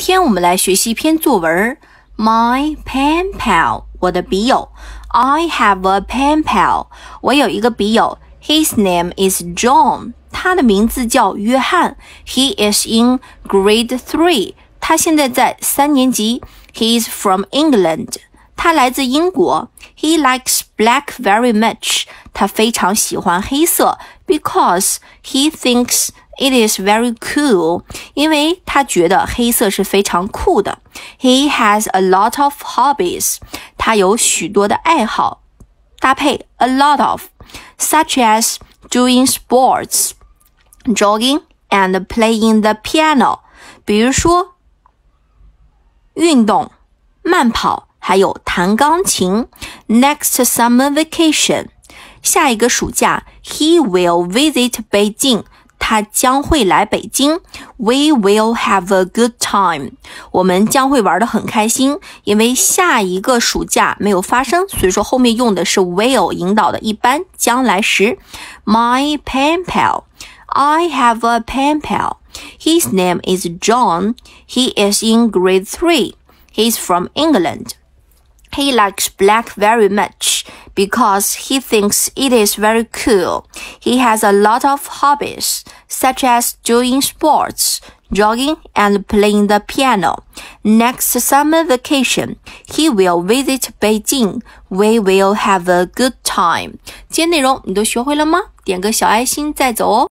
天我们来学习一篇作文 My pen pal 我的笔友 I have a pen pal 我有一个笔友 His name is John 他的名字叫约翰 He is in grade 3他现在在3年级 He is from England 他来自英国 He likes black very much 他非常喜欢黑色 because he thinks It is very cool 因为他觉得黑色是非常酷的 He has a lot of hobbies 他有许多的爱好搭配 a lot of such as doing sports jogging and playing the piano 比如说运动慢跑还有弹钢琴 Next summer vacation 下一个暑假 He will visit Beijing他将会来北京 We will have a good time 我们将会玩得很开心因为下一个暑假没有发生所以说后面用的是 will 引导的一般将来时 My pen pal I have a pen pal His name is John He is in grade 3 He's from England He likes black very much because he thinks it is very cool. He has a lot of hobbies, such as doing sports, jogging, and playing the piano. Next summer vacation, he will visit Beijing. We will have a good time. 今天内容你都学会了吗？点个小爱心再走哦。